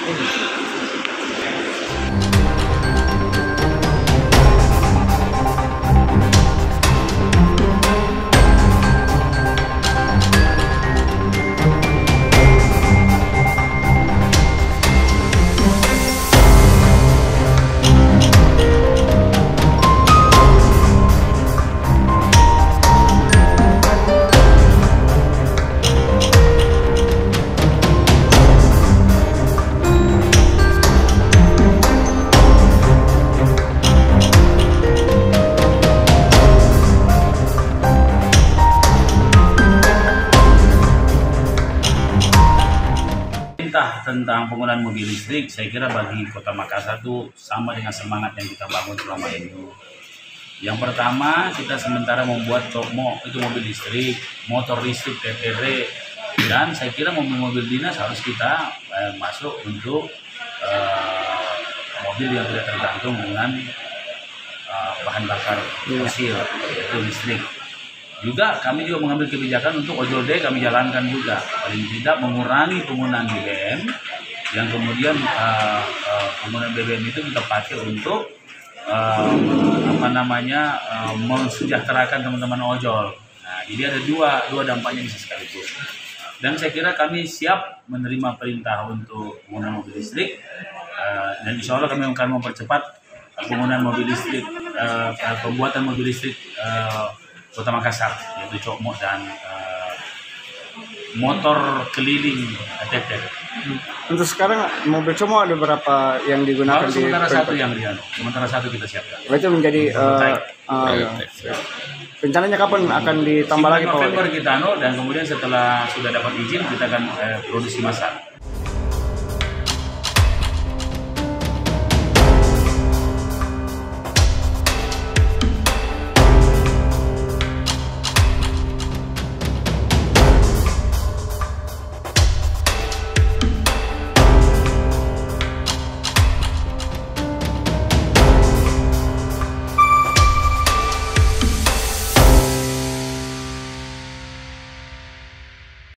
Tentang penggunaan mobil listrik, saya kira bagi Kota Makassar itu sama dengan semangat yang kita bangun selama ini. Yang pertama, kita sementara membuat itu mobil listrik, motor listrik TTR, dan saya kira mobil-mobil dinas harus kita masuk untuk mobil yang tidak tergantung dengan bahan bakar fosil, yaitu listrik. Juga kami juga mengambil kebijakan untuk ojol D kami jalankan juga, paling tidak mengurangi penggunaan BBM, yang kemudian penggunaan BBM itu kita pakai untuk mensejahterakan teman-teman ojol. Nah, jadi ada dua dampaknya bisa sekaligus. Dan saya kira kami siap menerima perintah untuk penggunaan mobil listrik, dan insya Allah kami akan mempercepat penggunaan mobil listrik, pembuatan mobil listrik Kota Makassar, yaitu Cokmo dan motor keliling TTR. Untuk sekarang mobil Cokmo ada berapa yang digunakan? Sementara satu yang sementara satu kita siapkan. Itu menjadi rencananya kapan akan ditambah lagi Pak? November kita dan kemudian setelah sudah dapat izin kita akan produksi massal.